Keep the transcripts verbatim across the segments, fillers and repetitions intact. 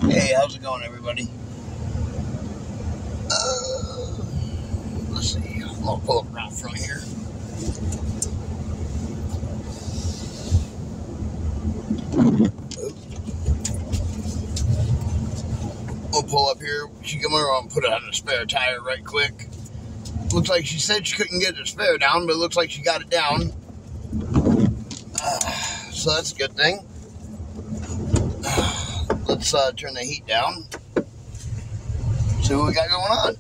Hey, how's it going, everybody? Uh, let's see. I'm gonna pull up around front here. We'll pull up here. She come over and put it on the spare tire right quick. Looks like she said she couldn't get the spare down, but it looks like she got it down. Uh, so that's a good thing. Uh, let's uh, turn the heat down. See what we got going on.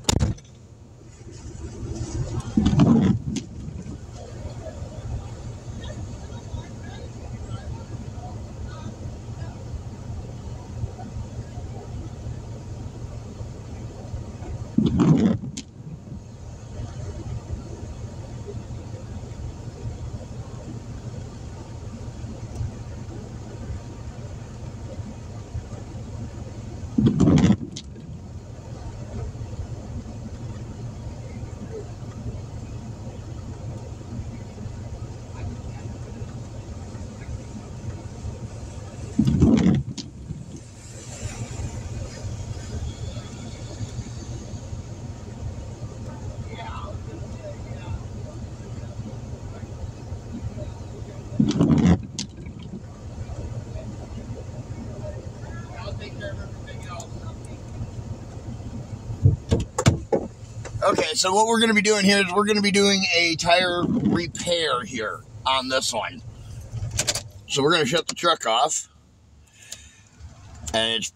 Okay, so what we're going to be doing here is we're going to be doing a tire repair here on this one. So we're going to shut the truck off. And it's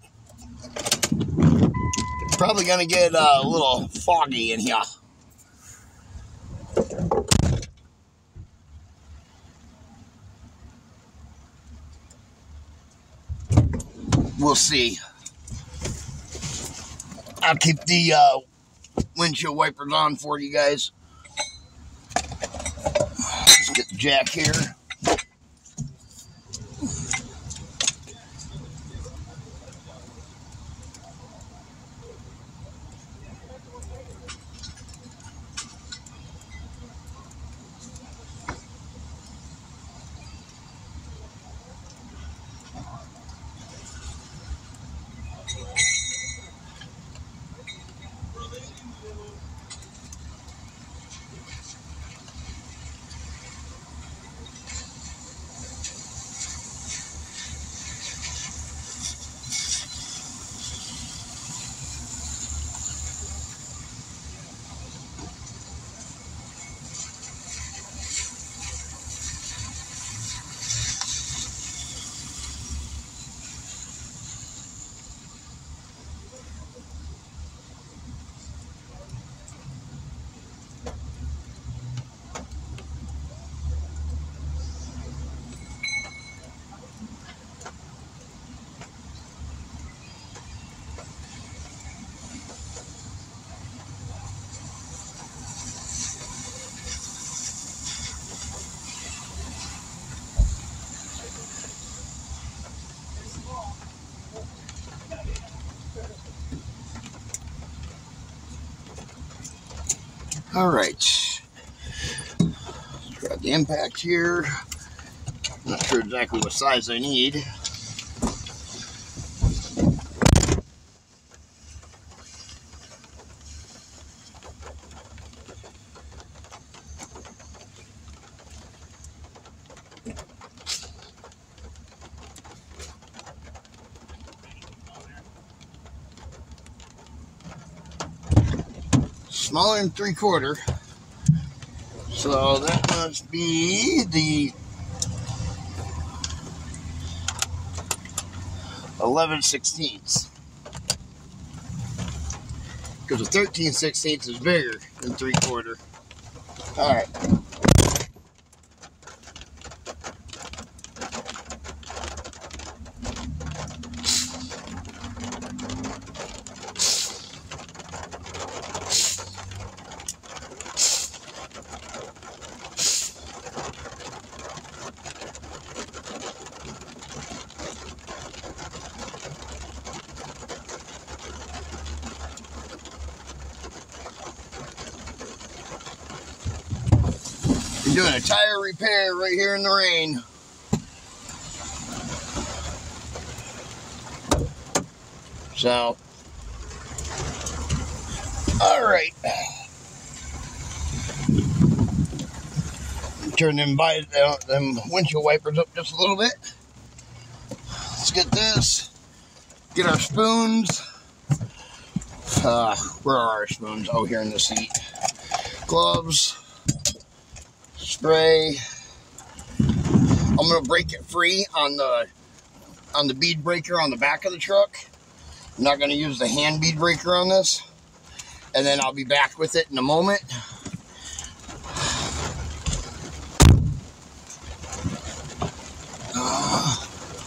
probably going to get uh, a little foggy in here. We'll see. I'll keep the uh, windshield wipers on for you guys. Let's get the jack here. All right, grab the impact here. Not sure exactly what size I need. Smaller than three quarter, so that must be the eleven sixteenths, because the thirteen sixteenths is bigger than three quarter. All right. Doing a tire repair right here in the rain. So, all right. Turn them by uh, them windshield wipers up just a little bit. Let's get this. Get our spoons. Uh, where are our spoons? Oh, here in the seat. Gloves. Spray. I'm gonna break it free on the on the bead breaker on the back of the truck. I'm not gonna use the hand bead breaker on this. And then I'll be back with it in a moment. Uh,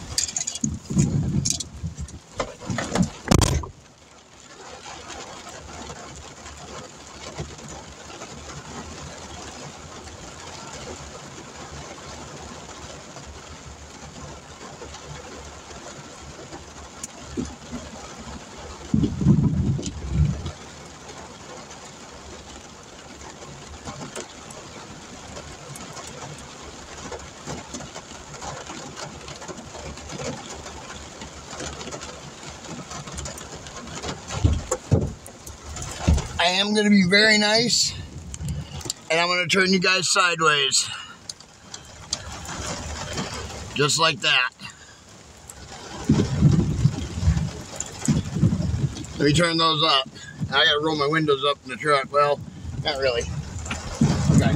I am going to be very nice, and I'm going to turn you guys sideways. Just like that. Let me turn those up. I got to roll my windows up in the truck. Well, not really. Okay.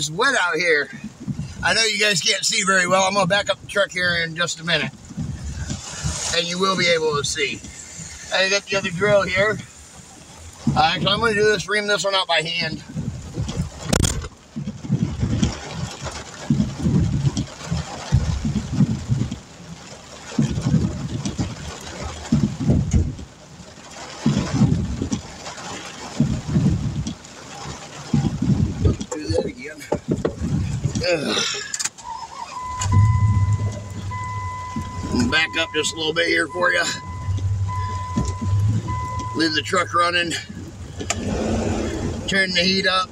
is wet out here. I know you guys can't see very well. I'm going to back up the truck here in just a minute. And you will be able to see. I got the other drill here. Uh, actually, I'm going to do this, ream this one out by hand. Do that again. Ugh. Back up just a little bit here for you. Leave the truck running. Turn the heat up.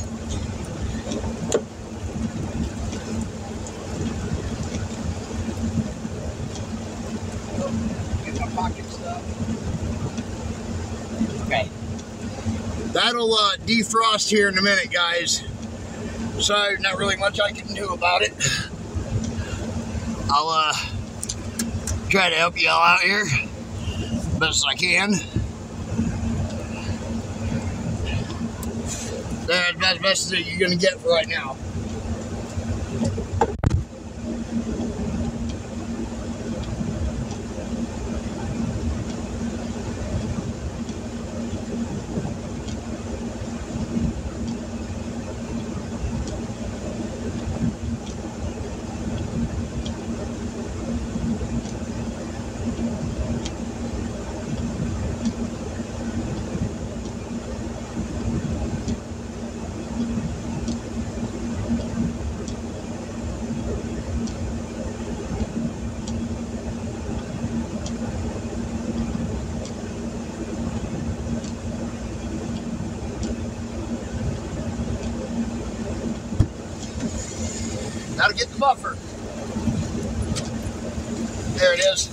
Get my pocket stuff. Okay. That'll uh, defrost here in a minute, guys. Sorry, not really much I can do about it. I'll uh, try to help you all out here best I can. That's the best that you're going to get for right now. Now to get the buffer. There it is.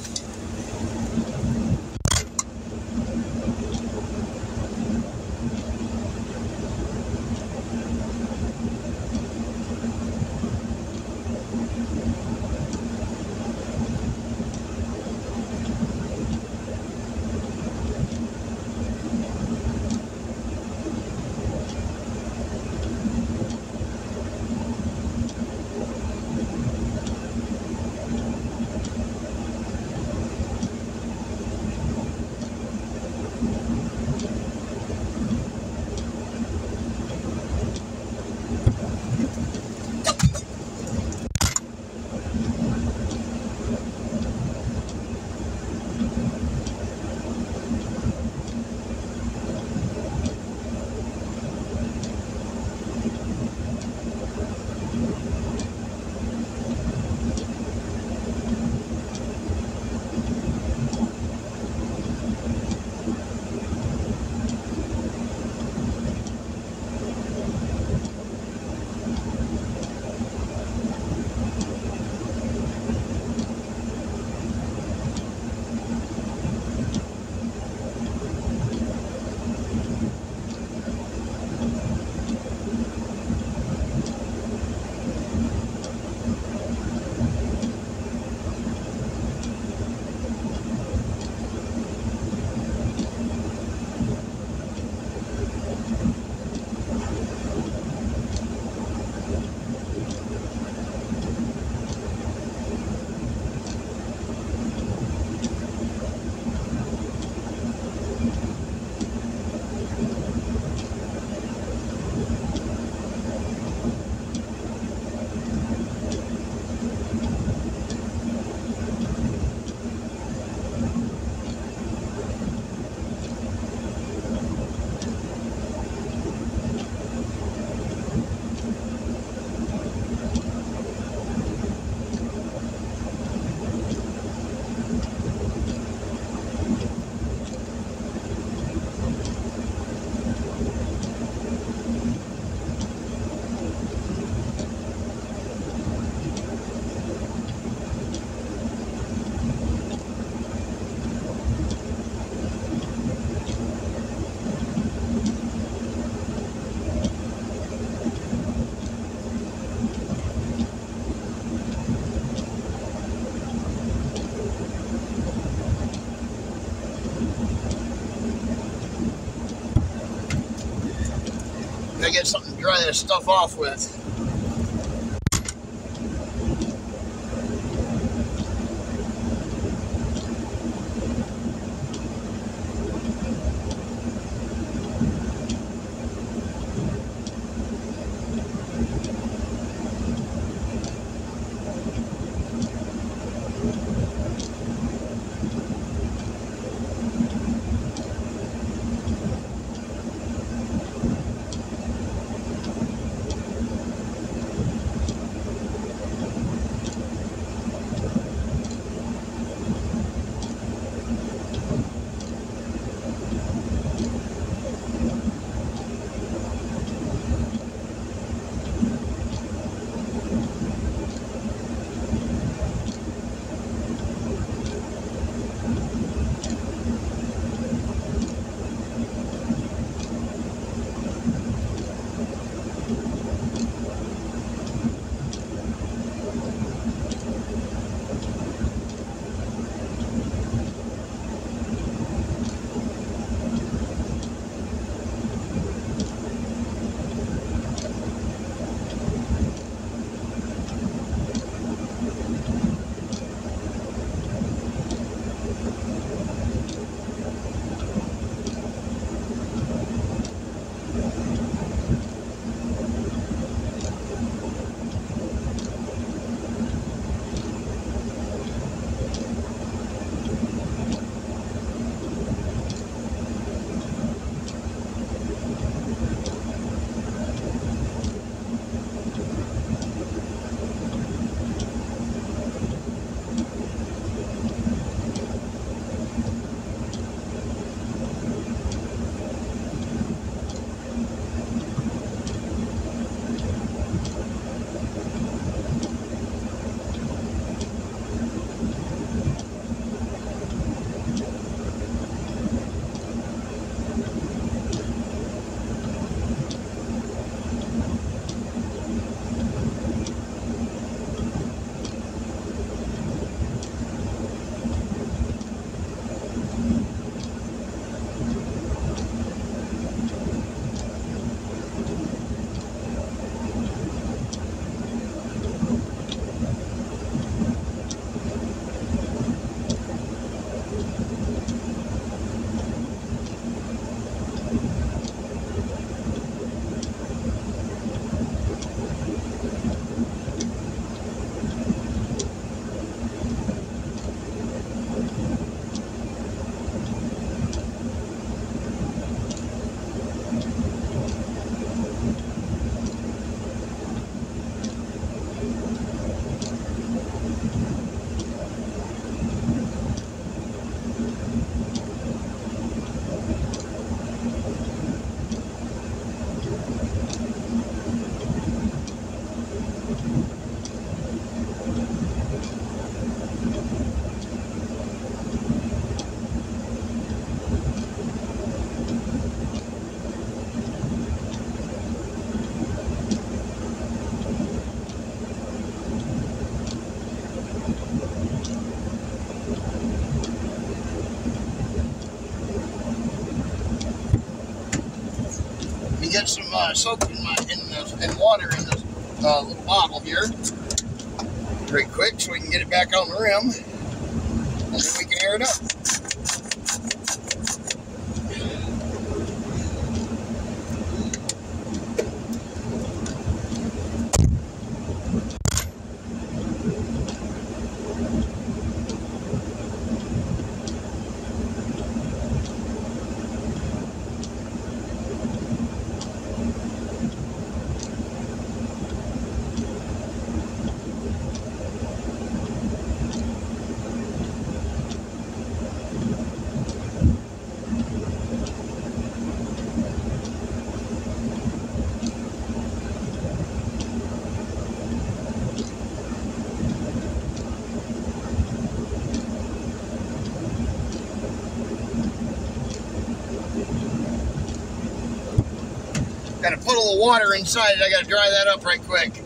I get something to dry this stuff off with. get some uh, soap in, my, in, this, in water in this uh, little bottle here. Pretty quick so we can get it back on the rim. And then we can air it up. Got to put a little water inside it. I got to dry that up right quick.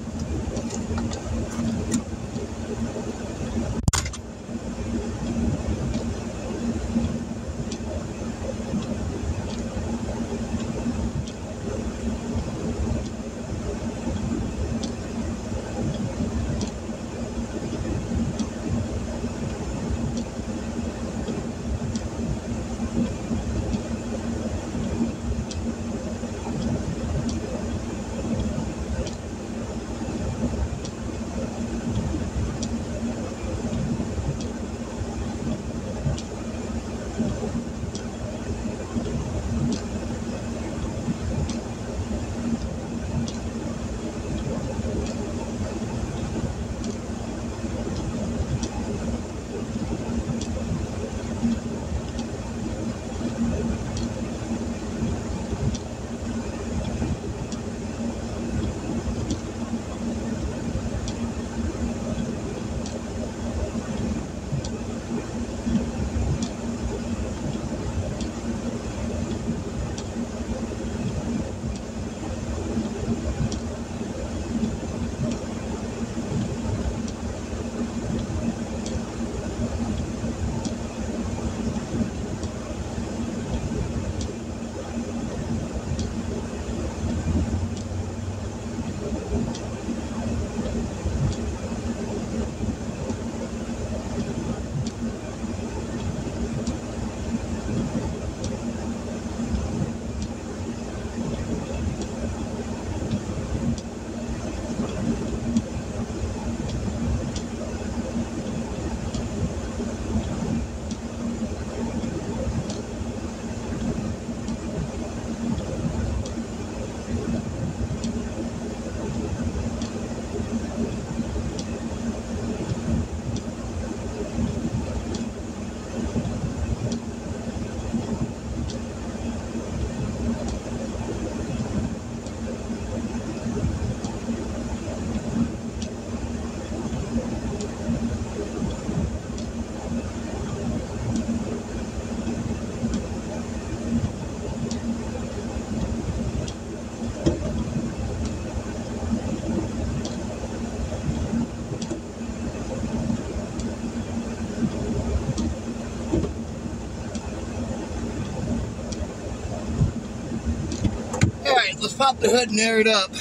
Alright, let's pop the hood and air it up.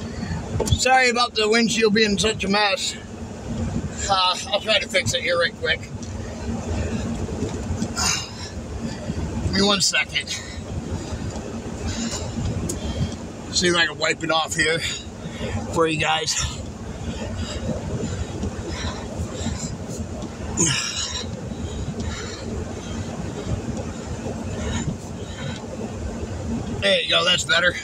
Sorry about the windshield being such a mess. Uh, I'll try to fix it here right quick. Give me one second. See if I can wipe it off here for you guys. There you go, that's better.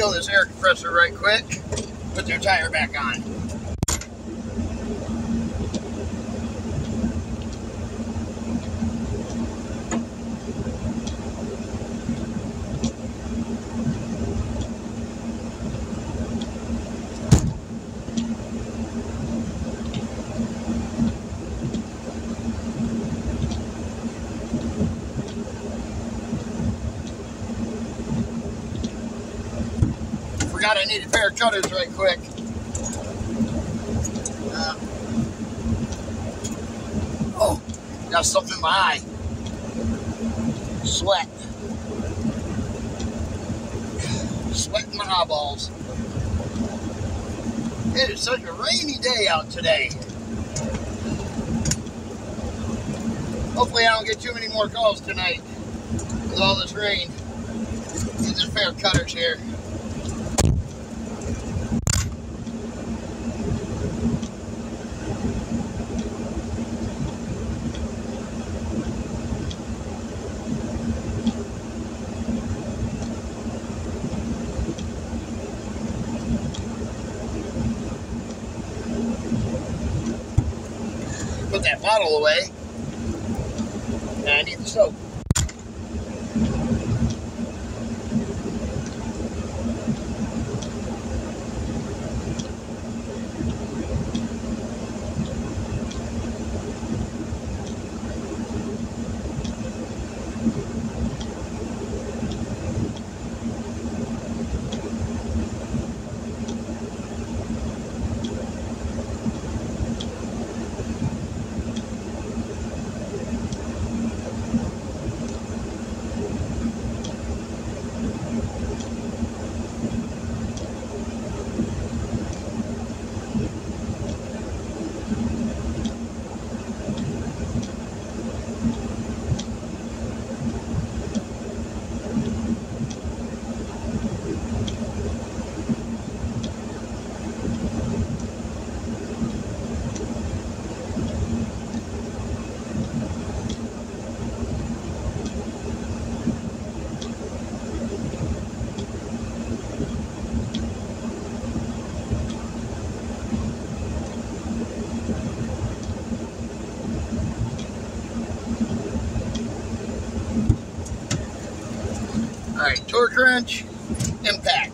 kill this air compressor right quick, put their tire back on. Forgot I need a pair of cutters right quick. Uh, oh, got something in my eye. Sweat. Sweat in my eyeballs. It is such a rainy day out today. Hopefully I don't get too many more calls tonight with all this rain. Get this pair of cutters here. Put that bottle away. And I need the soap. Alright, torque wrench, impact.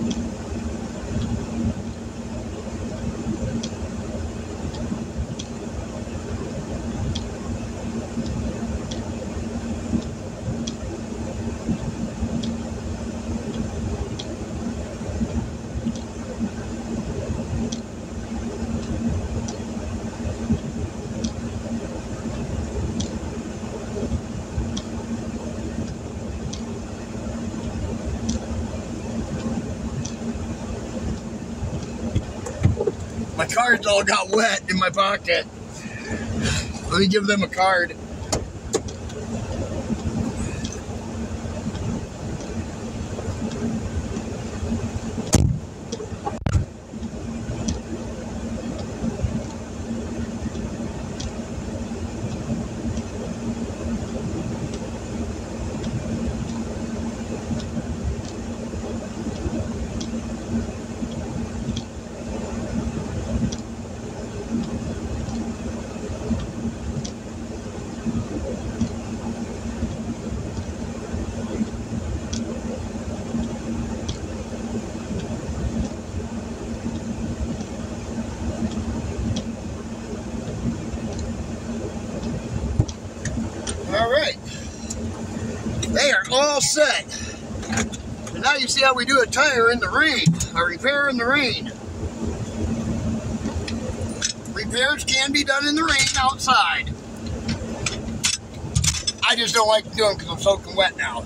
My cards all got wet in my pocket. Let me give them a card. All right, they are all set. And now you see how we do a tire in the rain, a repair in the rain. Repairs can be done in the rain outside. I just don't like to do them because I'm soaking wet now.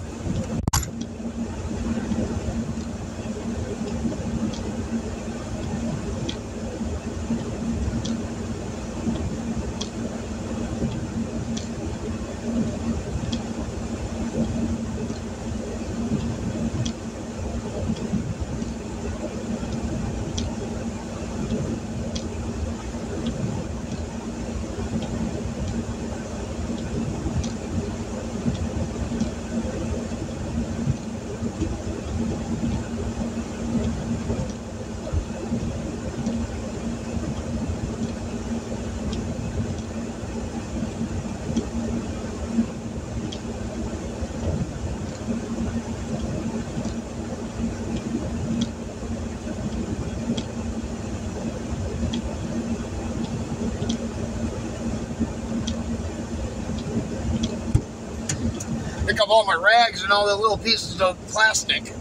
Pick up all my rags and all the little pieces of plastic.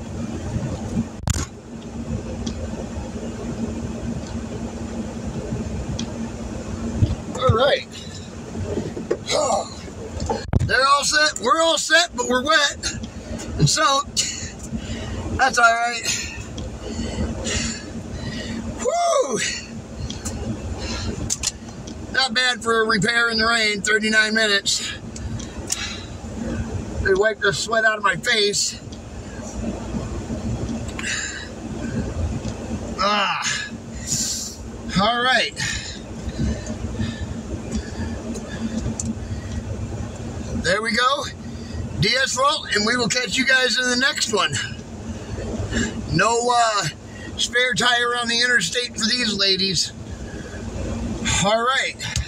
All right. Oh. They're all set. We're all set, but we're wet and soaked. That's all right. Woo! Not bad for a repair in the rain, thirty-nine minutes. They wiped the sweat out of my face. Ah. All right. There we go. De-asphalt, and we will catch you guys in the next one. No uh, spare tire on the interstate for these ladies. All right.